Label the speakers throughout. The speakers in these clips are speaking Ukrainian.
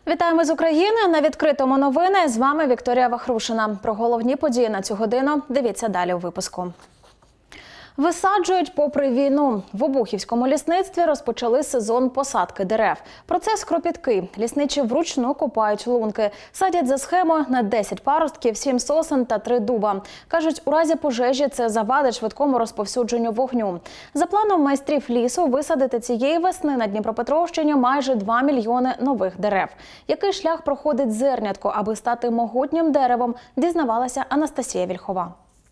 Speaker 1: Вітаємо з України. На відкритому новини. З вами Вікторія Вахрушина. Про головні події на цю годину дивіться далі у випуску. Висаджують попри війну. В Обухівському лісництві розпочали сезон посадки дерев. Процес кропіткий. Лісничі вручну копають лунки. Садять за схемою на 10 паростків, 7 сосен та 3 дуба. Кажуть, у разі пожежі це завадить швидкому розповсюдженню вогню. За планом майстрів лісу висадити цієї весни на Дніпропетровщині майже 2 мільйони нових дерев. Який шлях проходить зернятко, аби стати могутнім деревом, дізнавалася Анастасія Вільхова.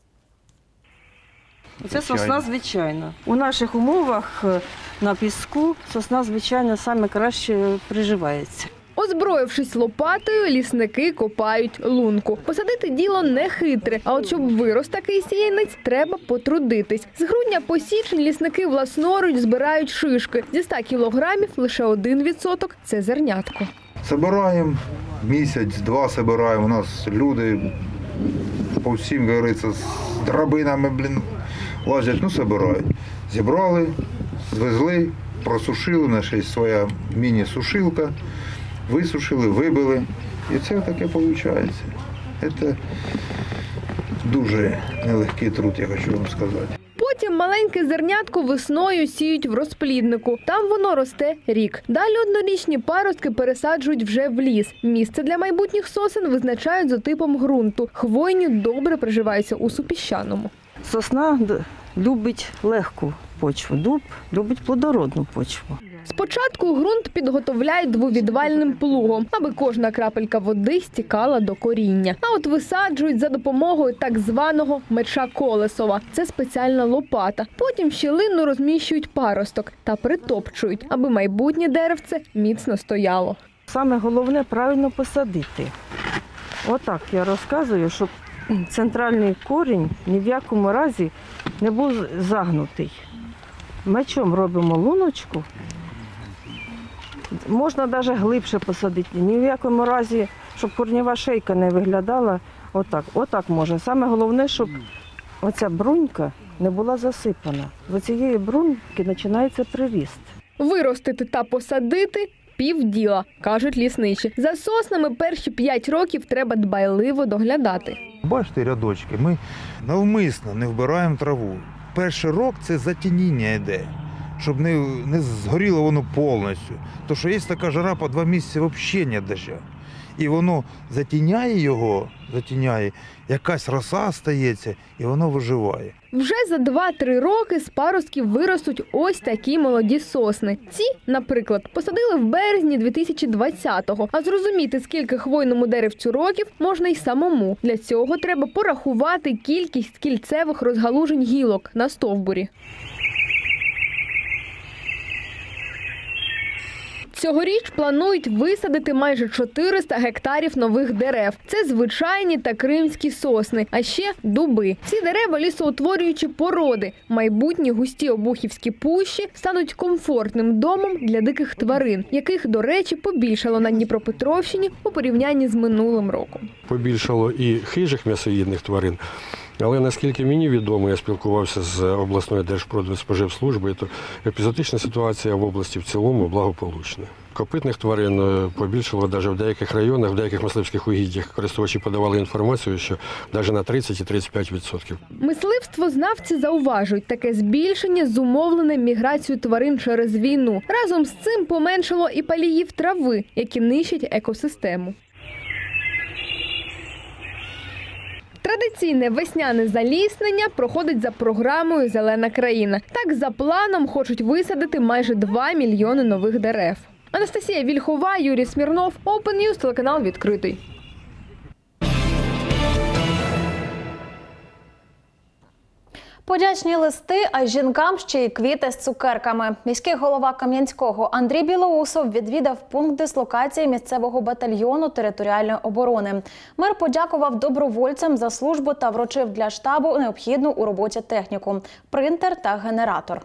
Speaker 2: Це сосна звичайна. У наших умовах на піску сосна звичайна саме краще приживається.
Speaker 3: Озброївшись лопатою, лісники копають лунку. Посадити діло не хитре, а от щоб вирос такий сіянець, треба потрудитись. З грудня по січень лісники власноруч збирають шишки. Зі 100 кілограмів лише 1% – це зернятко.
Speaker 4: Собираємо місяць-два, собираємо. У нас люди по всім, говориться, з драбинами, лазять, собирають. Зібрали, звезли, просушили, наша є своя міні-сушилка, висушили, вибили. І це таке виходить. Це дуже нелегкий труд, я хочу вам сказати.
Speaker 3: Потім маленьке зернятко весною сіють в розпліднику. Там воно росте рік. Далі однорічні паростки пересаджують вже в ліс. Місце для майбутніх сосен визначають за типом ґрунту. Хвойні добре приживаються у супіщаному.
Speaker 2: Сосна любить легку почву, дуб любить плодородну почву.
Speaker 3: Спочатку ґрунт підготовляють двовідвальним плугом, аби кожна крапелька води стікала до коріння. А от висаджують за допомогою так званого меча Колесова. Це спеціальна лопата. Потім щілинно розміщують паросток та притопчують, аби майбутнє деревце міцно стояло.
Speaker 2: Саме головне – правильно посадити. Отак я розказую, щоб центральний корінь ні в якому разі не був загнутий. Мечом робимо луночку. Можна навіть глибше посадити. Ні в якому разі, щоб корнєва шийка не виглядала. Отак можна. Саме головне, щоб оця брунька не була засипана. З цієї бруньки починається приріст.
Speaker 3: Виростити та посадити – півділа, кажуть лісничі. За соснами перші 5 років треба дбайливо доглядати.
Speaker 4: Бачите рядочки, ми навмисно не вбираємо траву. Перший рік – це затініння йде, щоб не згоріло воно повністю. Тому що є така жара, по 2 місяці взагалі немає дощу. І воно затіняє його, якась роса стається, і воно виживає.
Speaker 3: Вже за 2-3 роки з паростків виростуть ось такі молоді сосни. Ці, наприклад, посадили в березні 2020-го. А зрозуміти, скільки хвойному деревцю років, можна й самому. Для цього треба порахувати кількість кільцевих розгалужень гілок на стовбурі. Цьогоріч планують висадити майже 400 гектарів нових дерев. Це звичайні та кримські сосни, а ще дуби. Ці дерева – лісоутворюючі породи. Майбутні густі обухівські пущі стануть комфортним домом для диких тварин, яких, до речі, побільшало на Дніпропетровщині у порівнянні з минулим роком.
Speaker 5: Побільшало і хижих м'ясоїдних тварин. Але наскільки мені відомо, я спілкувався з обласною Держпродспоживслужбою, то епізотична ситуація в області в цілому благополучна. Копитних тварин побільшало навіть в деяких районах, в деяких мисливських угіддях. Користувачі подавали інформацію, що навіть на 30 і 35%.
Speaker 3: Мисливствознавці зауважують, таке збільшення зумовлене міграцією тварин через війну. Разом з цим поменшало і паліїв трави, які нищать екосистему. Традиційне весняне заліснення проходить за програмою «Зелена країна». Так, за планом, хочуть висадити майже 2 мільйони нових дерев. Анастасія Вільхова, Юрій Смірнов, Open News, телеканал «Відкритий».
Speaker 1: Подячні листи, а жінкам ще й квіти з цукерками. Міський голова Кам'янського Андрій Білоусов відвідав пункт дислокації місцевого батальйону територіальної оборони. Мер подякував добровольцям за службу та вручив для штабу необхідну у роботі техніку – принтер та генератор.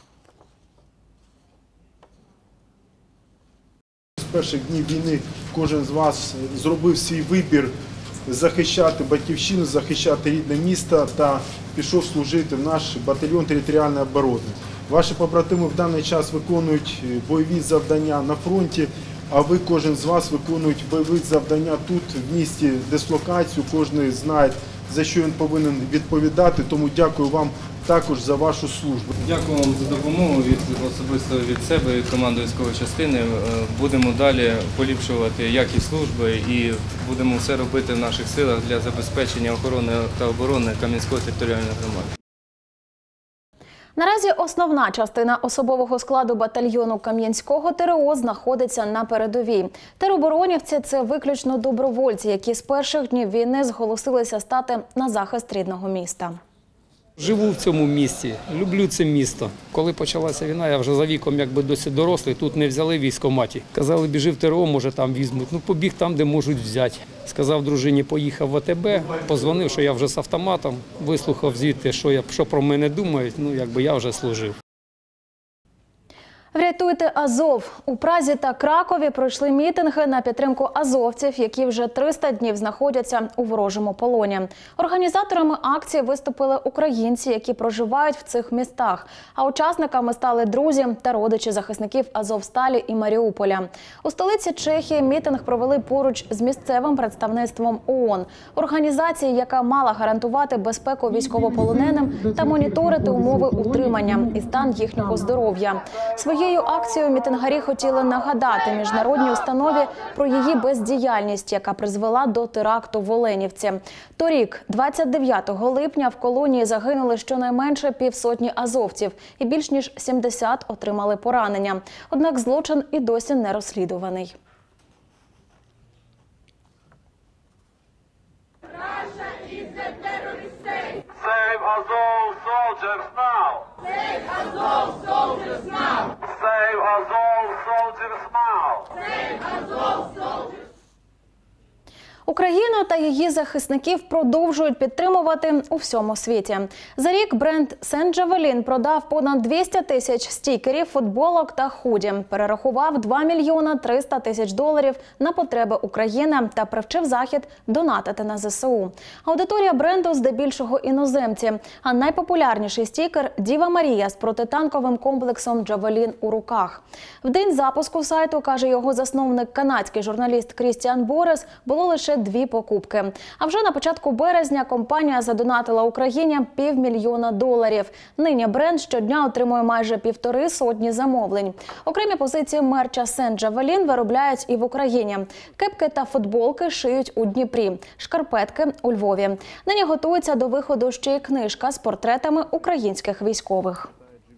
Speaker 6: З перших днів війни кожен з вас зробив свій вибір захищати батьківщину, захищати рідне місто та пішов служити в наш батальйон територіальної оборони. Ваші побратими в даний час виконують бойові завдання на фронті. а ви, кожен з вас, виконують бойові завдання тут, в місті, дислокацію. Кожен знає, за що він повинен відповідати. Тому дякую вам також за вашу службу.
Speaker 7: Дякую вам за допомогу особисто від себе, від команди військової частини. Будемо далі поліпшувати якість служби і будемо все робити в наших силах для забезпечення охорони та оборони Кам'янської територіальної громади.
Speaker 1: Наразі основна частина особового складу батальйону Кам'янського ТрО знаходиться на передовій. Тероборонівці – це виключно добровольці, які з перших днів війни зголосилися стати на захист рідного міста.
Speaker 8: Живу в цьому місті, люблю це місто. Коли почалася війна, я вже за віком якби досить дорослий, тут не взяли в військкоматі. Казали, біжи в ТрО, може там візьмуть. Ну, побіг там, де можуть взяти. Сказав дружині, поїхав в АТБ, позвонив, що я вже з автоматом, вислухав звідти, що про мене думають, ну якби я вже служив.
Speaker 1: Врятуйте Азов! У Празі та Кракові пройшли мітинги на підтримку азовців, які вже 300 днів знаходяться у ворожому полоні. Організаторами акції виступили українці, які проживають в цих містах. А учасниками стали друзі та родичі захисників Азовсталі і Маріуполя. У столиці Чехії мітинг провели поруч з місцевим представництвом ООН. Організації, яка мала гарантувати безпеку військовополоненим та моніторити умови утримання і стан їхнього здоров'я. Своєю акцією мітингарі хотіли нагадати міжнародній установі про її бездіяльність, яка призвела до теракту в Оленівці. Торік, 29 липня, в колонії загинули щонайменше півсотні азовців і більш ніж 70 отримали поранення. Однак злочин і досі не розслідуваний.
Speaker 9: Save Azov soldiers now! Save Azov soldiers now! Save Azov soldiers now! Save Azov soldiers!
Speaker 1: Україну та її захисників продовжують підтримувати у всьому світі. За рік бренд Сен-Джавелін продав понад 200 тисяч стікерів, футболок та худі, перерахував 2 мільйона 300 тисяч доларів на потреби України та привчив Захід донатити на ЗСУ. Аудиторія бренду здебільшого іноземці, а найпопулярніший стікер – Діва Марія з протитанковим комплексом «Джавелін» у руках. В день запуску сайту, каже його засновник, канадський журналіст Крістіан Борес, було лише 2 покупки. А вже на початку березня компанія задонатила Україні $500 000. Нині бренд щодня отримує майже 1,5 сотні замовлень. Окремі позиції мерча Сен-Джавелін виробляють і в Україні. Кепки та футболки шиють у Дніпрі, шкарпетки – у Львові. Нині готується до виходу ще й книжка з портретами українських військових.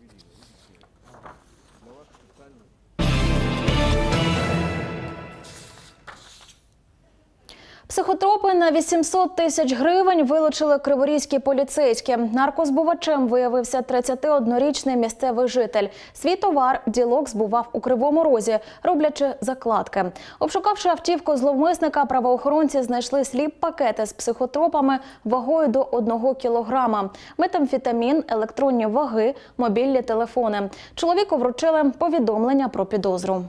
Speaker 1: Психотропи на 800 тисяч гривень вилучили криворізькі поліцейські. Наркозбувачем виявився 31-річний місцевий житель. Свій товар ділок збував у Кривому Розі, роблячи закладки. Обшукавши автівку зловмисника, правоохоронці знайшли сліп-пакети з психотропами вагою до 1 кілограма, метамфетамін, електронні ваги, мобільні телефони. Чоловіку вручили повідомлення про підозру.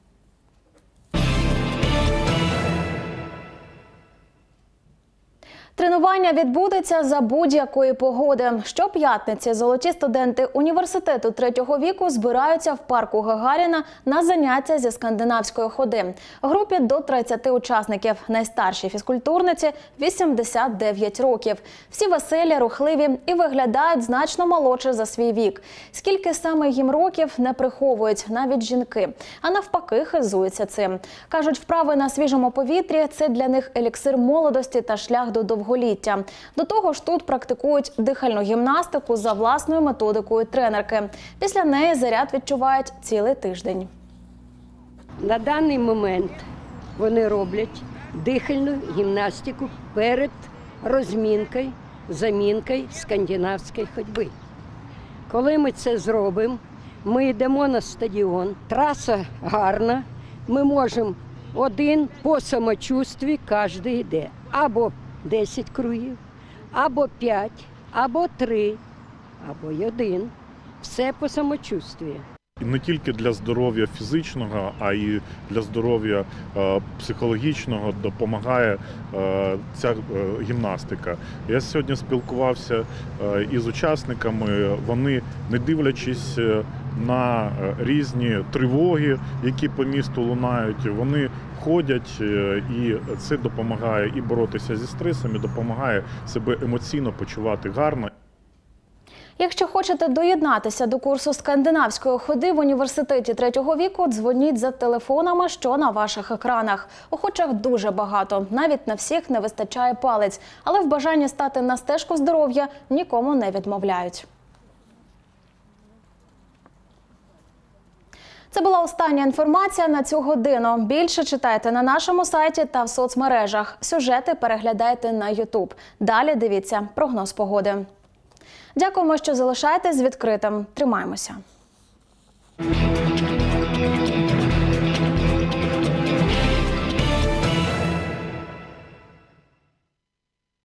Speaker 1: Тренування відбудеться за будь-якої погоди. Щоп'ятниці золоті студенти університету 3-го віку збираються в парку Гагаріна на заняття зі скандинавської ходи. Групі до 30 учасників. Найстаршій фізкультурниці – 89 років. Всі веселі, рухливі і виглядають значно молодше за свій вік. Скільки саме їм років, не приховують навіть жінки. А навпаки, хизуються цим. Кажуть, вправи на свіжому повітрі – це для них еліксир молодості та шлях до довголіття. До того ж, тут практикують дихальну гімнастику за власною методикою тренерки. Після неї заряд відчувають цілий тиждень.
Speaker 10: На даний момент вони роблять дихальну гімнастику перед розмінкою, замінкою скандинавської ходьби. Коли ми це зробимо, ми йдемо на стадіон, траса гарна, ми можемо один по самочувстві кожен йде. Або 10 кругів, або 5, або 3, або 1. Все по самочувстві.
Speaker 11: Не тільки для здоров'я фізичного, а й для здоров'я психологічного допомагає ця гімнастика. Я сьогодні спілкувався із учасниками, вони, не дивлячись на різні тривоги, які по місту лунають. Вони ходять, і це допомагає і боротися зі стресом, і допомагає себе емоційно почувати гарно.
Speaker 1: Якщо хочете доєднатися до курсу скандинавської ходи в університеті 3-го віку, дзвоніть за телефонами, що на ваших екранах. Охочих дуже багато, навіть на всіх не вистачає палець, але в бажанні стати на стежку здоров'я нікому не відмовляють. Це була остання інформація на цю годину. Більше читайте на нашому сайті та в соцмережах. Сюжети переглядайте на YouTube. Далі дивіться прогноз погоди. Дякуємо, що залишаєтесь відкритим. Тримаємося.